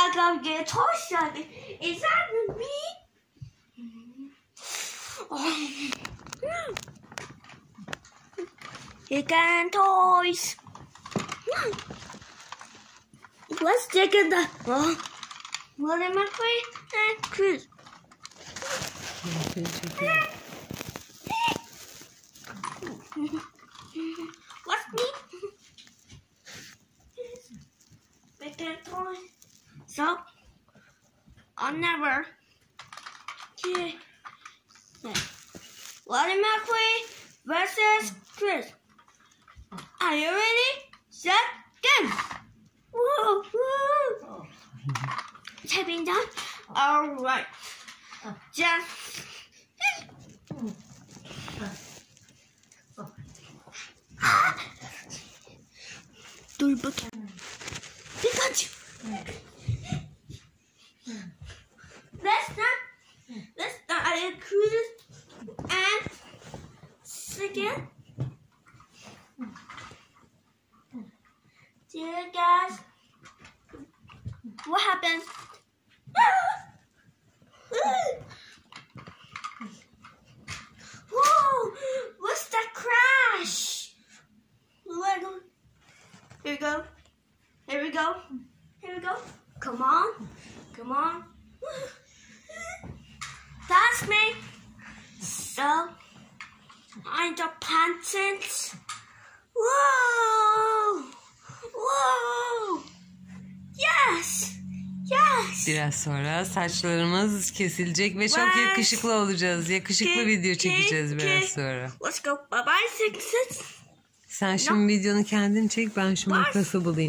I gotta get a toy shop. Is that me? Oh. CKN toys. Let's take it. What am I playing? And Chris. What's me? CKN toys. So, I'll never. Yeah. What am I playing? Versus Chris. Are you ready? Set, game! Whoa, whoa! Tapping down. Alright. Just. Dur bakayım. Pikachu! Let's start a cruise and second. Dear guys, what happened? Whoa! What's that crash? Here we go. Here we go. Here we go. Come on. Come on. That's me. So, I'm the patent. Whoa! Whoa! Yes! Yes! Biraz sonra saçlarımız kesilecek ve çok yakışıklı olacağız. Yakışıklı video çekeceğiz biraz sonra. Let's go. Bye bye. Sen şimdi videonu kendin çek, ben şu makası bulayım.